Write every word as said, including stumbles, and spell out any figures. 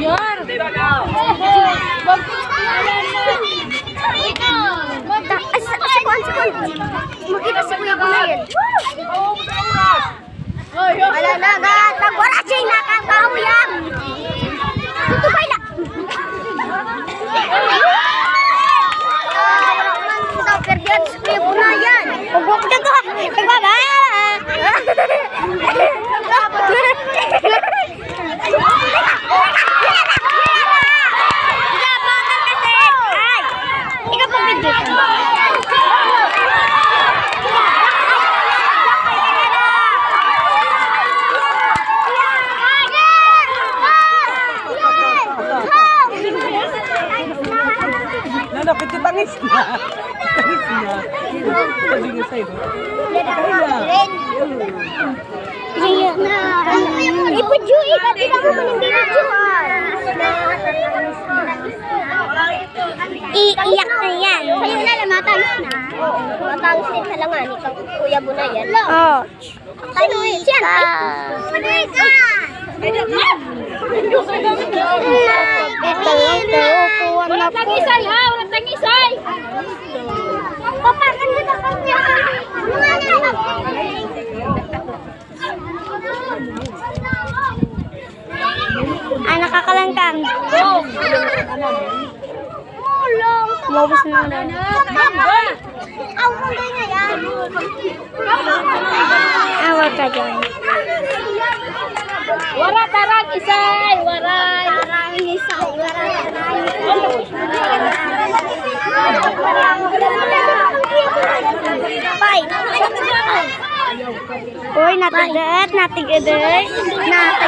Yar. Makita si Kuya Bunayan. Wala na agad. Wala siya nakakahuyang. Ito ba ila? Wala man daw perdiyan si Kuya Bunayan. Ugok na to. Tingnan ba? Nalo, kita tangis na. Tangis na. Sabi nga sa'yo. Ipujuin. Hindi na mo iiyak na yan. Kayo na lang, matangis na. Matangis din sa langan. Ikaw, Kuya Bunayan. Oo. Sino eh? Siyan. Manuwi ka! Ito lang, ito. Walang tangisay ha! Walang tangisay! Papakan dito ka niya. Ah, nakakalangkang. Oh! Mabos na na. Mamba! Aw, hindi na yan. Awag ka dyan. Wara tarang isay! Waray! Tarang isay. Waray tarang. Bye. Uy, natigat, natigaday. Na